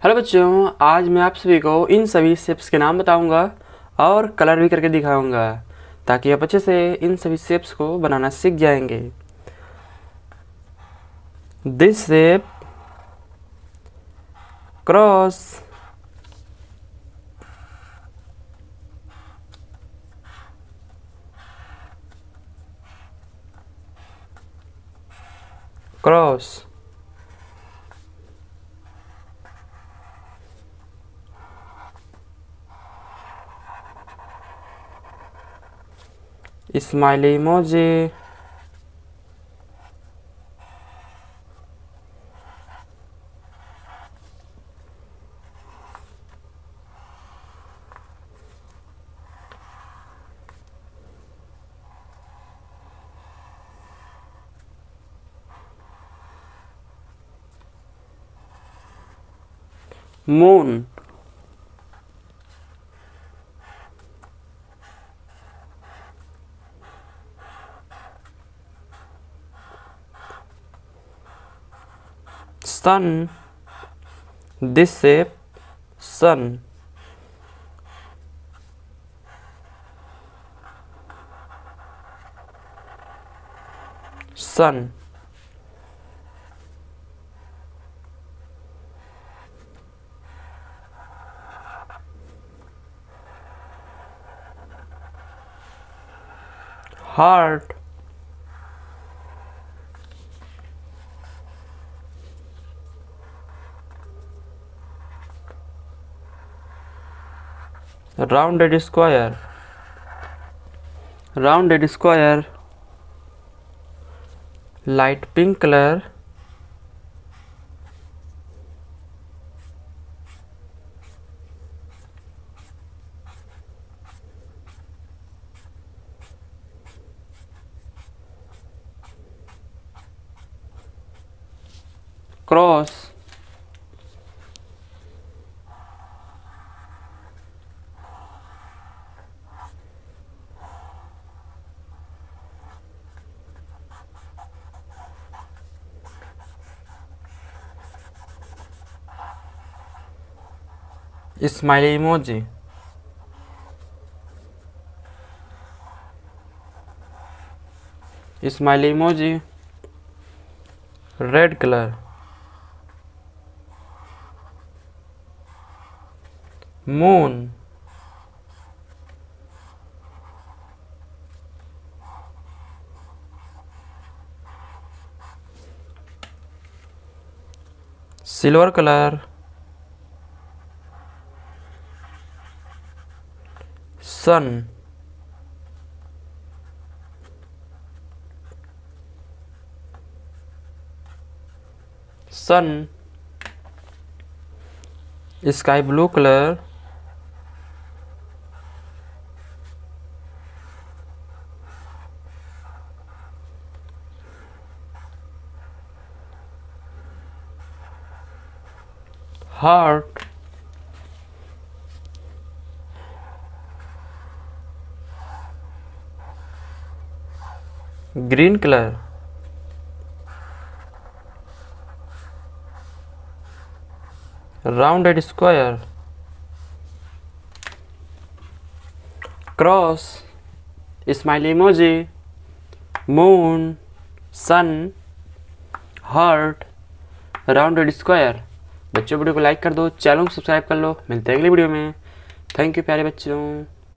Hello बच्चों, आज मैं आप सभी को इन सभी शेप्स के नाम बताऊंगा और कलर भी करके दिखाऊंगा ताकि आप अच्छे से इन सभी शेप्स को बनाना सीख जाएंगे। This shape cross, cross, smiley emoji, moon, sun, this shape sun, sun, heart, rounded square, rounded square, light pink color, cross, smiley emoji, smiley emoji, red color, moon, silver color, sun, sun, sky blue color, heart, green color, rounded square, cross, smiley emoji, moon, sun, heart, rounded square. बच्चों video को like कर दो, channel को subscribe कर लो। मिलते हैं अगली video में। थैंक यू प्यारे बच्चों।